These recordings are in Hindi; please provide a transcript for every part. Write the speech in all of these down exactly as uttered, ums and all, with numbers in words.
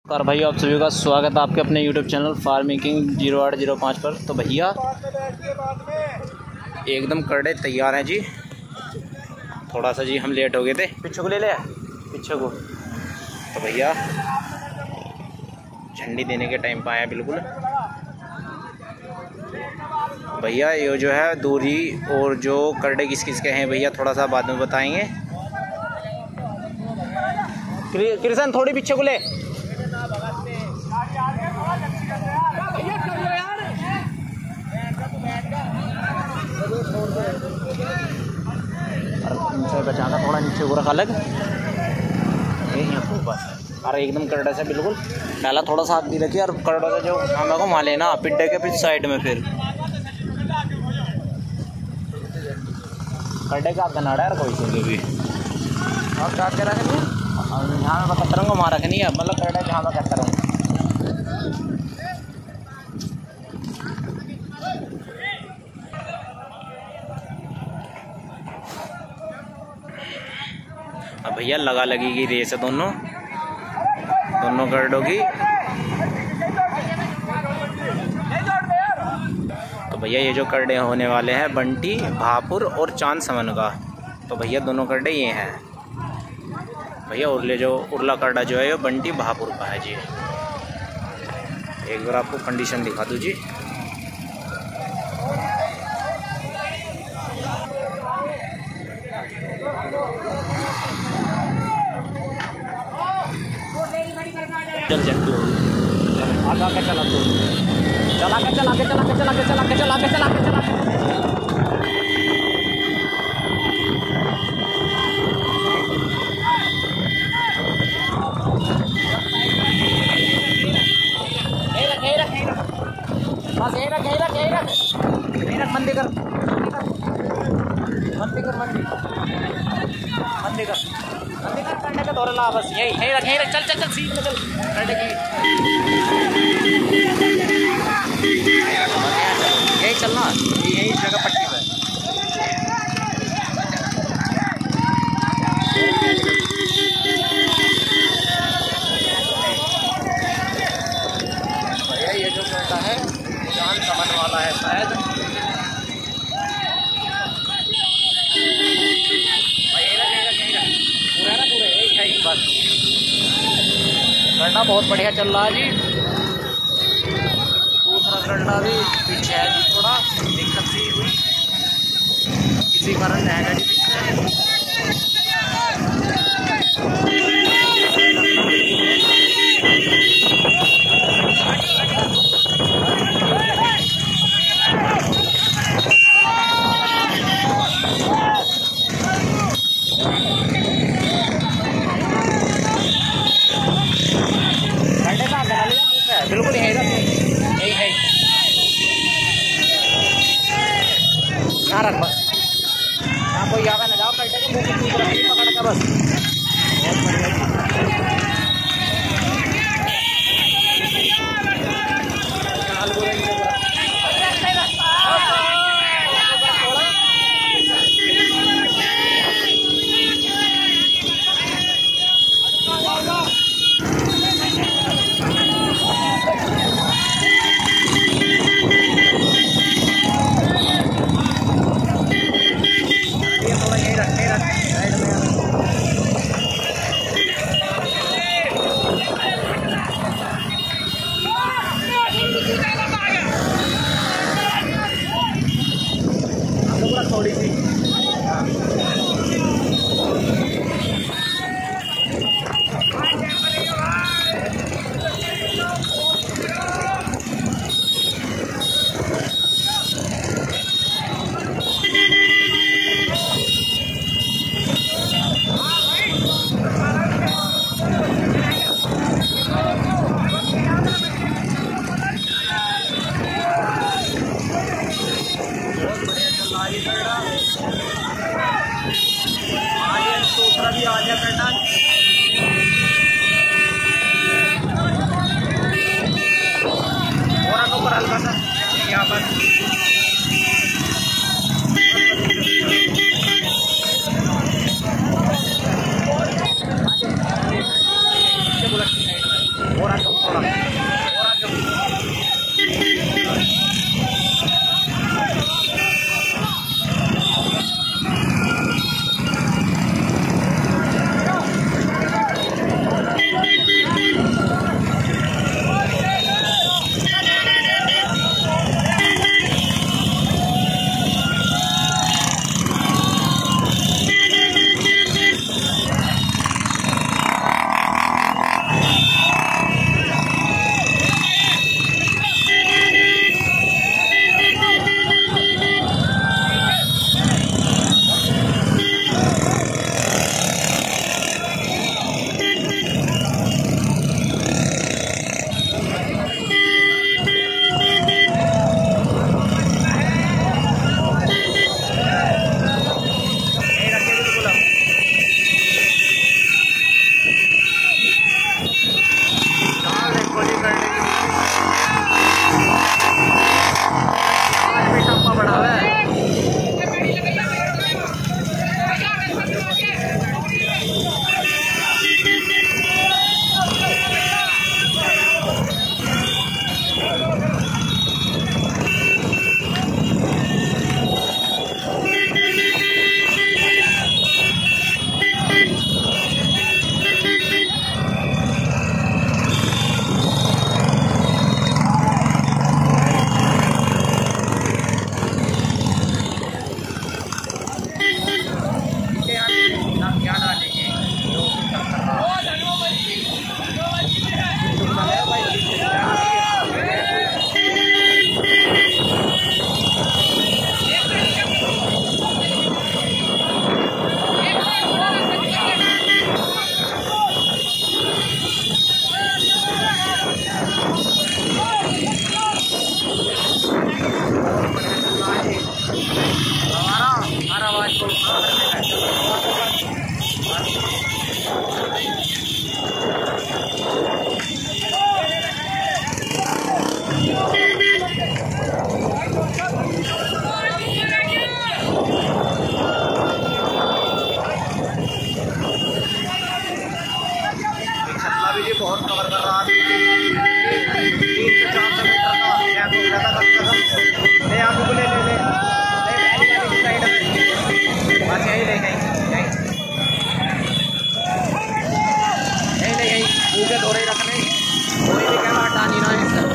और भाई आप सभी का स्वागत है आपके अपने YouTube channel farming king zero आठ जीरो पाँच पर। तो भैया एकदम करड़े तैयार हैं जी। थोड़ा सा जी हम लेट हो गए थे, पीछे को ले ले पीछे को। तो भैया झंडी देने के टाइम पर आए बिल्कुल। भैया ये जो है दूरी और जो करड़े किस किस के हैं भैया थोड़ा सा बाद में बताएंगे। कृष्ण थोड़ी पीछे को ले। बचा का थोड़ा नीचे को रखा लग बस। अरे एकदम करड़ा से बिल्कुल पहला थोड़ा सा हाथ भी रखिए और करड़ा से जो हमें को मार लेना पिड्डे के पीछे साइड में। फिर करड़े का बनाड़ा यार कोई से भी और क्या क्या रखनी यहाँ में कतरंग को मार रखनी है, मतलब करड़ा जहाँ में कतरंग। अब भैया लगा लगी की रेस है दोनों दोनों करड़ों की। तो भैया ये जो करड़े होने वाले हैं बंटी भापुर और चांद समन का। तो भैया दोनों करड़े ये हैं भैया। उरले जो उरला करड़ा जो है ये बंटी भापुर का है जी। एक बार आपको कंडीशन दिखा दूँ जी। चल चल आगा के चला तू चला के चला के चला के चला के चला के चला के चला के चला बस यही रख यही रख यही रख यही रख मंदी कर मंदी कर मंदी मंदी कर मंदी कर करने का दौरा ला बस यही यही रख यही रख चल चल चल सीट में चल करने की यही चलना यही जगह पट्टी पे। ये जो करता है जान समझ वाला है शायद। करना बहुत बढ़िया चल रहा है जी। दूसरा करना भी पीछे है जी, थोड़ा दिक्कत सी हुई किसी कारण रहेगा जी पीछे। बिल्कुल यही रख यही है यहाँ रख बस। यहाँ कोई आगे ना जाओ करते पकड़ के बस। बहुत बढ़िया। कवर कर रहा है तीन से चार सौ मीटर का गैप हो गया था कम से कम। ले आगे ले ले ले साइड में बस यही ले गई यही यही ले गई ऊपर दो ही रखने कोई भी कैमरा हटा नहीं रहा है।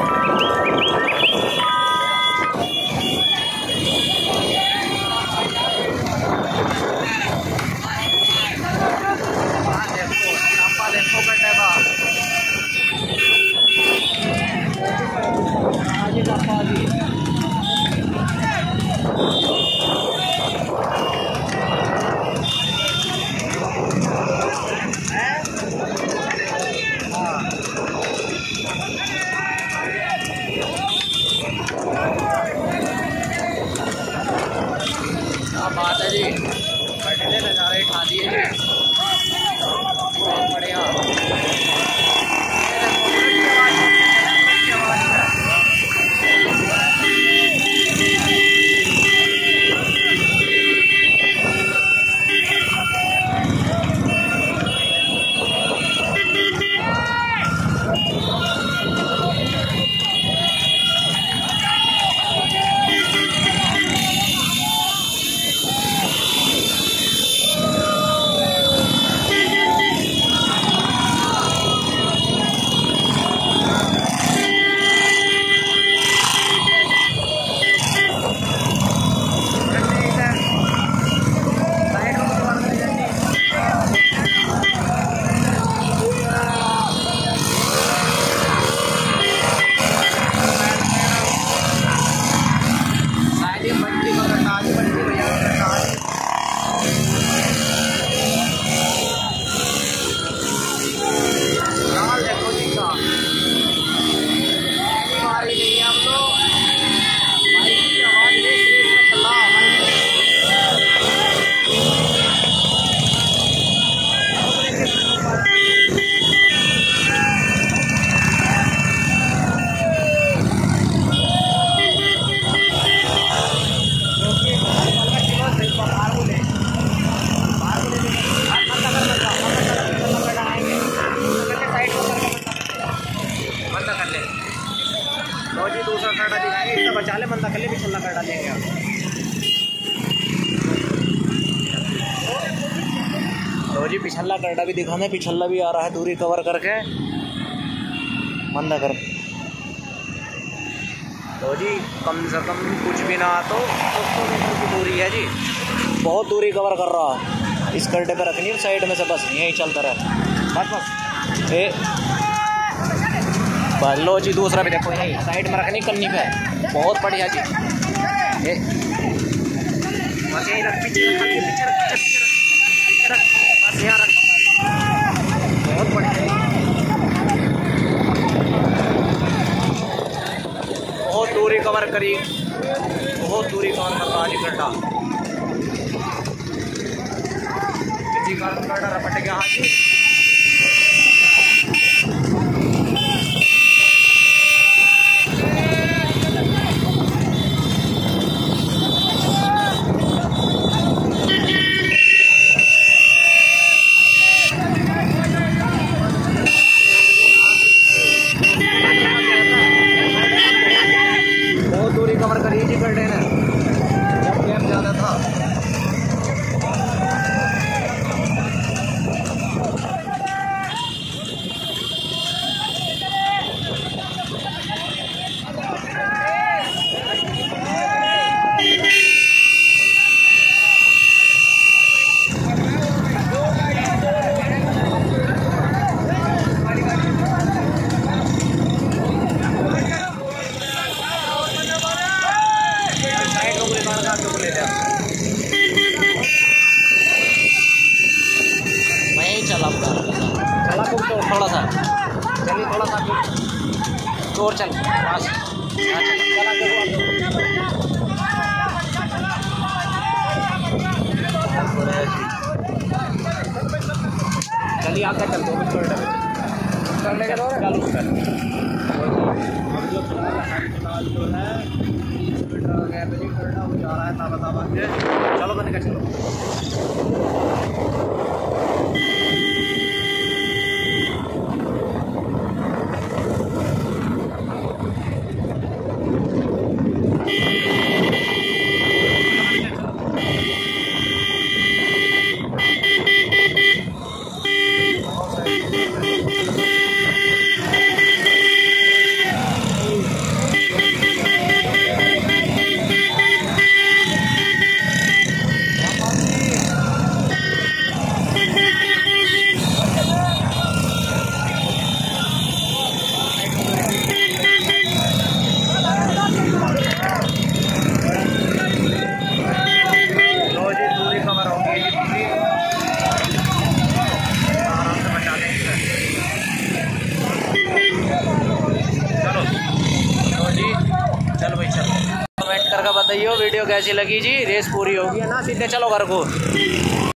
बात है जी बढ़िया नज़ारे उठा दिए बहुत बढ़िया। दूसरा काटा दिखाएंगे इसका बचा ले मंदा कर ले पिछला काटा लेंगे आप। तो जी पिछला काटा भी दिखाने पिछला भी आ रहा है दूरी कवर करके मंदा कर। तो जी कम से कम कुछ भी ना तो दो सौ मीटर की दूरी है जी बहुत दूरी कवर कर रहा। इस कर्डे पे रखनी है साइड में से बस यही चलता रहा बस बस ए लो जी दूसरा भी देखो यही साइड में रखनी कन्नी पे बहुत बढ़िया जी ए बस यही रख पीछे रख पीछे रख पीछे रख बस यहाँ रख बहुत बढ़िया बहुत दूरी कवर करी बहुत दूरी कवर कर रहा जी गड्ढा किसी कारण गड्ढा रपट गया हाँ जी। कवर करिए जी गड्ढे ने जब गैप ज़्यादा था। चला चला कुछ तो थोड़ा सा चलिए थोड़ा सा और चल बस चलिए आगे चल दो मिनट करने के दो चालू कर अब जो जो है तीस मीटर का गैप नहीं करना वो जा रहा है ताबा ताबा के चलो बन के चलो। करके बताइए वीडियो कैसी लगी जी। रेस पूरी होगी है ना, सीधे चलो घर को।